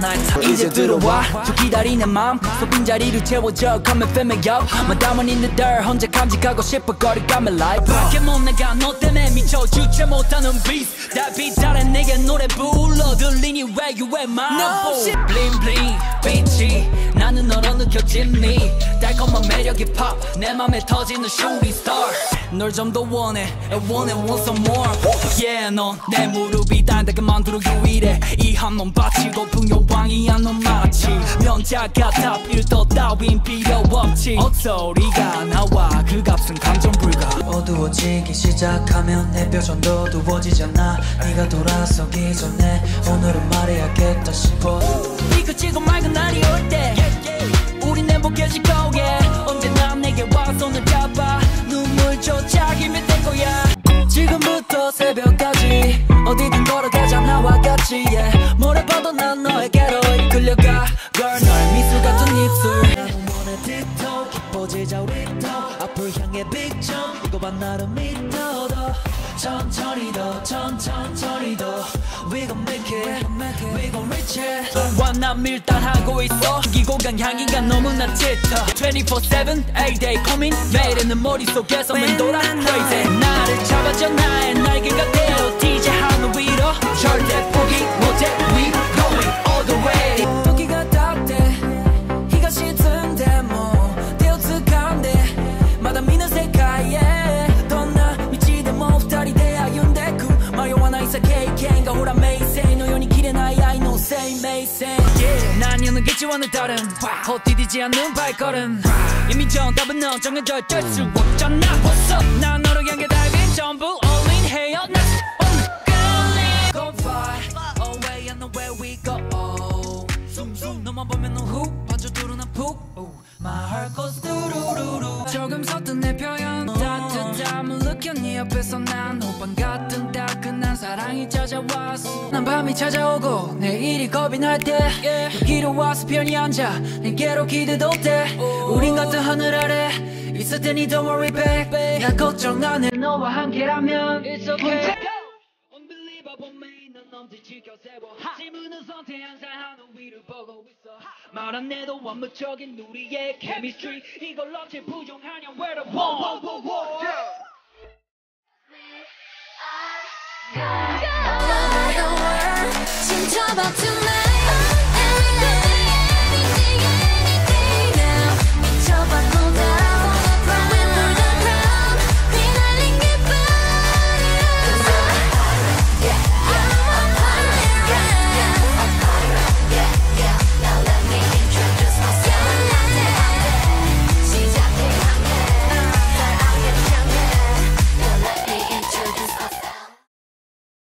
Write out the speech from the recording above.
night 이제 들어와 저 기다리는 맘 속 빈자리를 채워줘 Come and fill me up 마담은 in the dirt 혼자 간직하고 싶어 거리감의 life 밖에 못 나가 너 때문에 미쳐 주체 못하는 beat 달빛 아래 내게 노래 불러 들리니 where you at my no shit bling bling 빛이 나는 너로 느껴지니 달콤한 매력이 pop 내 맘에 터지는 shooting star 널 좀 더 원해 and want some more yeah 넌 내 무릎이 단단하게 만들어 유일해 이 한 놈 바치고 풍요왕이야 넌 마치 명작 같아 필터 따윈 필요 없지 헛소리가 나와 그 값은 감정 불가 어두워지기 시작하면 내 표정도 어두워지잖아 네가 돌아서기 전에 오늘은 말해야겠다 싶어 비그치고 맑은 날이 올 때 우린 행복해질 거야 언제나 내게 와 손을 잡아 눈물조차 힘이 될 거야 지금부터 새벽까지 어디든 걸어가자 나와 같이 yeah. 뭐래 봐도 난 너에게로 이끌려가 Girl 너의 미술 같은 입술 원해 틱톡 기뻐지자 우리도 앞을 향해 big jump 이거 봐 나를 믿어 더 천천히 더 천천히 더 We gon' make it We gon' reach it 완난 밀당하고 있어 기고 간 향기가 너무나 짙어 24/7 8day coming 매일은 머릿속에서 맴돌아 crazy 나를 잡아줘 나의 날개가 되어 DJ 하늘 위로 절대 포기 못해 We going all the way 토끼가 닿대 희가 짙은 데모 되어특한데 마다 미는 색깔에 넌나 미치다 못다리 대하윤대쿠 마요와나 이사 케이켄가 호라 메이세 노연이 길에 나이 I know say 메이세 난 여는겠지와는 다른 헛디디지 않는 발걸음 이미 정답은 넌 정해져 어쩔 수 없잖아 What's up 난 너를 향해 달린 전부 all in 해요 난 오늘 Go fly away I know where we go 숨숨 너만 보면 넌 훅 빠져들어 난 푹 My heart goes 두루루루 조금 서툰 내 표현 따뜻함을 느껴 네 옆에서 난 호빵 같은 따끈한 사랑이 찾아왔어 난 밤이 찾아오고 내일이 겁이 날 때 여기로 와서 편히 앉아 내게로 기대도 돼 우린 같은 하늘 아래 있을 테니 don't worry babe 나 걱정 안 해 너와 함께라면 It's okay Unbelievable me 넌 넘지 지켜 세워 지문은 선택 항상 하늘 위를 보고 있어 말 안 해도 완벽적인 우리의 chemistry 이걸 어찌 부정하냐 Where the whoa whoa whoa 진짜 봐 tonight